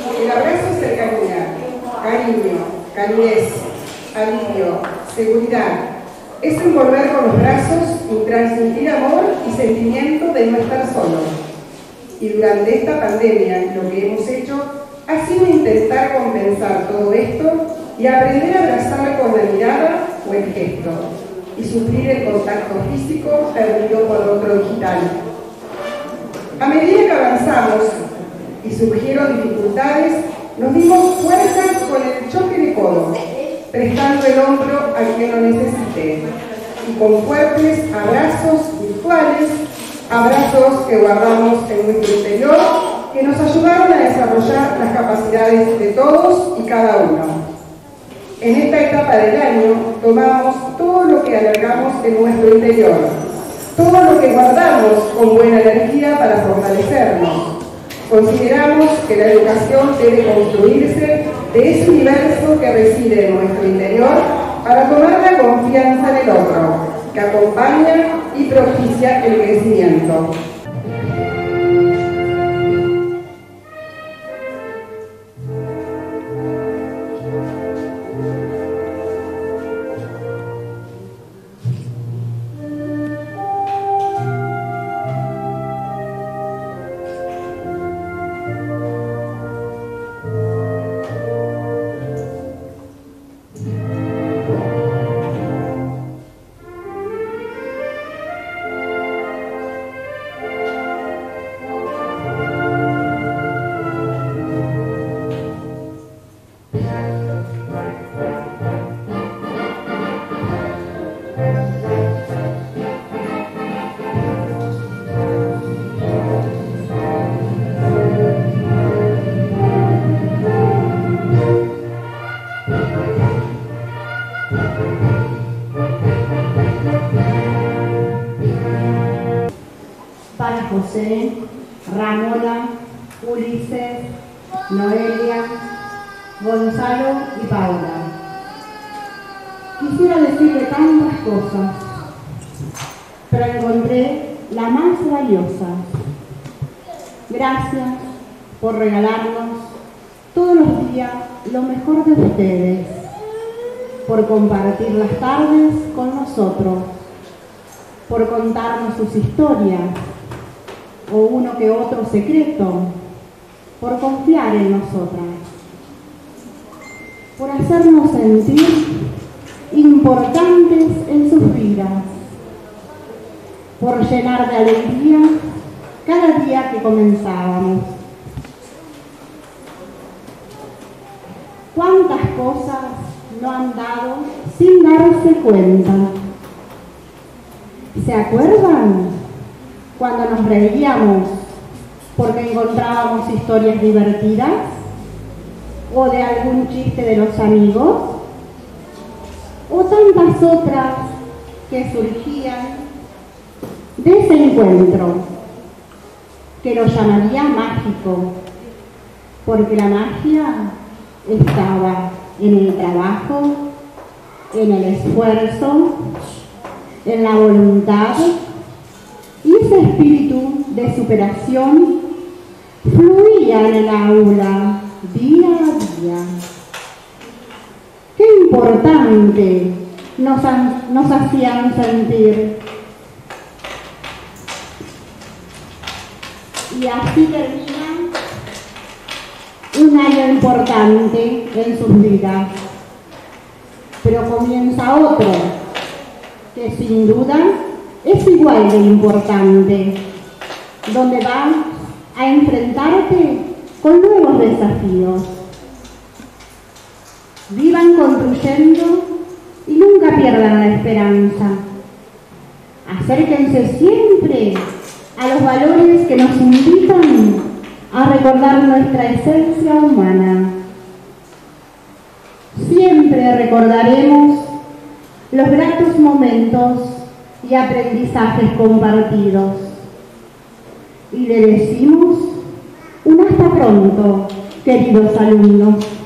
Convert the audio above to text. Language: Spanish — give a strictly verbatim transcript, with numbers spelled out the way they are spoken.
El abrazo es cercanía, cariño, calidez, alivio, seguridad. Es envolver con los brazos y transmitir amor y sentimiento de no estar solos. Y durante esta pandemia lo que hemos hecho ha sido intentar compensar todo esto y aprender a abrazar con la mirada o el gesto y suplir el contacto físico perdido por otro digital. A medida que avanzamos y surgieron dificultades, nos dimos fuerza con el choque de codo, prestando el hombro a quien lo necesite, y con fuertes abrazos virtuales, abrazos que guardamos en nuestro interior, que nos ayudaron a desarrollar las capacidades de todos y cada uno. En esta etapa del año tomamos todo lo que alargamos en nuestro interior, todo lo que guardamos con buena energía para fortalecernos. Consideramos que la educación debe construirse de ese universo que reside en nuestro interior para tomar la confianza en el otro, que acompaña y propicia el crecimiento. Para José, Ramona, Ulises, Noelia, Gonzalo y Paula. Quisiera decirle tantas cosas, pero encontré la más valiosa. Gracias por regalarnos todos los días lo mejor de ustedes, por compartir las tardes con nosotros, por contarnos sus historias o uno que otro secreto, por confiar en nosotras, por hacernos sentir importantes en sus vidas, por llenar de alegría cada día que comenzábamos. ¿Cuántas cosas no han dado sin darse cuenta? ¿Se acuerdan cuando nos reíamos porque encontrábamos historias divertidas? ¿O de algún chiste de los amigos? ¿O tantas otras que surgían de ese encuentro, que lo llamaría mágico, porque la magia estaba en el trabajo, en el esfuerzo, en la voluntad, y ese espíritu de superación fluía en el aula día a día. Qué importante nos, han, nos hacían sentir. Y así termina un año importante en sus vidas. Pero comienza otro, que sin duda es igual de importante, donde vas a enfrentarte con nuevos desafíos. Vivan construyendo y nunca pierdan la esperanza. Acérquense siempre a los valores que nos invitan a recordar nuestra esencia humana. Siempre recordaremos los gratos momentos y aprendizajes compartidos. Y le decimos un hasta pronto, queridos alumnos.